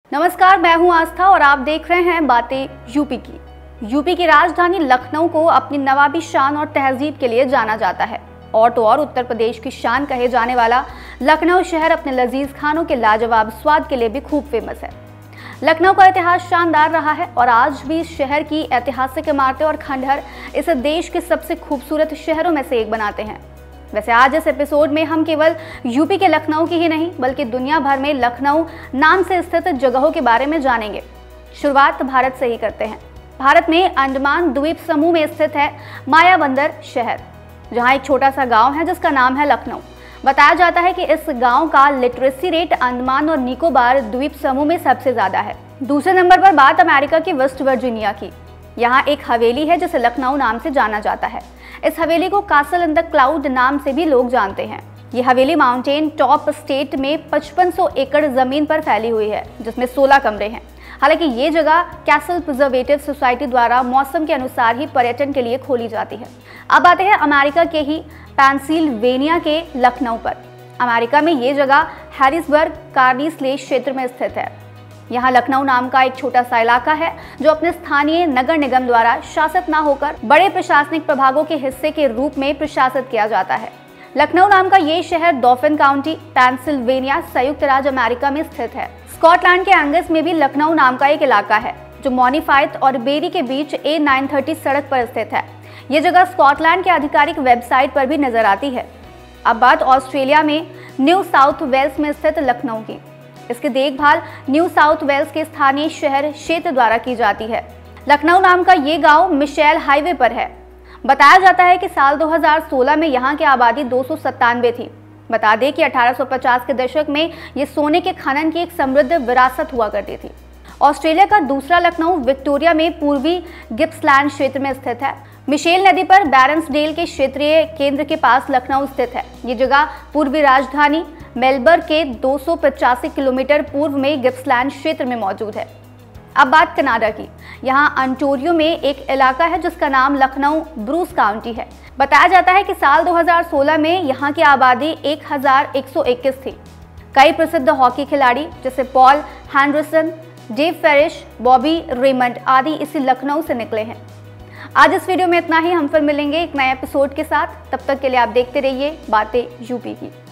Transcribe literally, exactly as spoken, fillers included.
नमस्कार, मैं हूं आस्था और आप देख रहे हैं बातें यूपी की। यूपी की राजधानी लखनऊ को अपनी नवाबी शान और तहजीब के लिए जाना जाता है। और तो और उत्तर प्रदेश की शान कहे जाने वाला लखनऊ शहर अपने लजीज खानों के लाजवाब स्वाद के लिए भी खूब फेमस है। लखनऊ का इतिहास शानदार रहा है और आज भी इस शहर की ऐतिहासिक इमारतें और खंडहर इसे देश के सबसे खूबसूरत शहरों में से एक बनाते हैं। वैसे आज इस एपिसोड में हम केवल यूपी के लखनऊ की ही नहीं बल्कि दुनिया भर में लखनऊ नाम से स्थित जगहों के बारे में जानेंगे। शुरुआत भारत से ही करते हैं। भारत में अंडमान द्वीप समूह में स्थित है मायाबंदर शहर, जहां एक छोटा सा गांव है जिसका नाम है लखनऊ। बताया जाता है कि इस गांव का लिटरेसी रेट अंडमान और निकोबार द्वीप समूह में सबसे ज्यादा है। दूसरे नंबर पर बात अमेरिका की वेस्ट वर्जीनिया की। यहाँ एक हवेली है जिसे लखनऊ नाम से जाना जाता है। इस हवेली को कासल इन द क्लाउड नाम से भी लोग जानते हैं। ये हवेली माउंटेन टॉप स्टेट में पचपन सौ एकड़ जमीन पर फैली हुई है, जिसमें सोलह कमरे हैं। हालांकि ये जगह कैसल प्रिजर्वेटिव सोसाइटी द्वारा मौसम के अनुसार ही पर्यटन के लिए खोली जाती है। अब आते हैं अमेरिका के ही पेंसिल्वेनिया के लखनऊ पर। अमेरिका में ये जगह हैरिसबर्ग कार्निसलेस क्षेत्र में स्थित है। यहाँ लखनऊ नाम का एक छोटा सा इलाका है जो अपने स्थानीय नगर निगम द्वारा शासित न होकर बड़े प्रशासनिक प्रभागों के हिस्से के रूप में प्रशासित किया जाता है। लखनऊ नाम का ये शहर डॉफिन काउंटी, पेंसिल्वेनिया, संयुक्त राज्य अमेरिका में स्थित है। स्कॉटलैंड के एंगस में भी लखनऊ नाम का एक इलाका है जो मॉनिफाइट और बेरी के बीच ए नाइन थर्टी सड़क पर स्थित है। ये जगह स्कॉटलैंड के आधिकारिक वेबसाइट पर भी नजर आती है। अब बात ऑस्ट्रेलिया में न्यू साउथ वेल्स में स्थित लखनऊ की। इसकी देखभाल न्यू साउथ वेल्स के स्थानीय शहर क्षेत्र द्वारा की जाती है। लखनऊ नाम का ये गांव मिशेल हाईवे पर है। बताया जाता है कि साल दो हज़ार सोलह में यहाँ की आबादी दो सौ सत्तानवे थी। बता दें कि अठारह सौ पचास के दशक में ये सोने के खनन की एक समृद्ध विरासत हुआ करती थी। ऑस्ट्रेलिया का दूसरा लखनऊ विक्टोरिया में पूर्वी गिप्सलैंड क्षेत्र में स्थित है। मिशेल नदी पर बैरन्सडेल के क्षेत्रीय केंद्र के पास लखनऊ स्थित है। ये जगह पूर्वी राजधानी मेलबर्न के दो सौ पचासी किलोमीटर पूर्व में गिप्सलैंड क्षेत्र में मौजूद है। अब बात कनाडा की। यहाँ अंटोरियो में एक इलाका है जिसका नाम लखनऊ ब्रूस काउंटी है। बताया जाता है कि साल दो हज़ार सोलह में यहाँ की आबादी एक हज़ार एक सौ इक्कीस थी। कई प्रसिद्ध हॉकी खिलाड़ी जैसे Paul Henderson, Dave Ferris, Bobby Raymond आदि इसी लखनऊ से निकले हैं। आज इस वीडियो में इतना ही। हम फिर मिलेंगे एक नए एपिसोड के साथ। तब तक के लिए आप देखते रहिए बातें यूपी की।